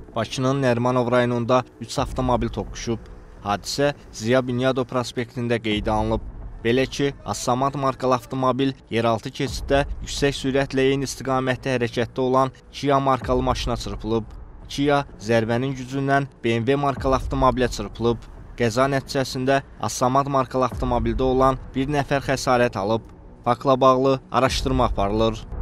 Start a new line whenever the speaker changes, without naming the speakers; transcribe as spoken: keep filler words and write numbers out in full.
Bakının Nərimanov rayonunda üç avtomobil toqquşub. Hadisə Ziya Bünyadov prospektində qeydə alınıb. Belə ki, Assamat markalı avtomobil yeraltı keçiddə yüksək sürətlə eyni istiqamətdə hərəkətdə olan Kia markalı maşına çırpılıb. Kia zərbənin gücündən B M W markalı avtomobilə çırpılıb. Qəza nəticəsində Assamat markalı avtomobildə olan bir nəfər xəsarət alıb. Faktla bağlı araşdırma aparılır.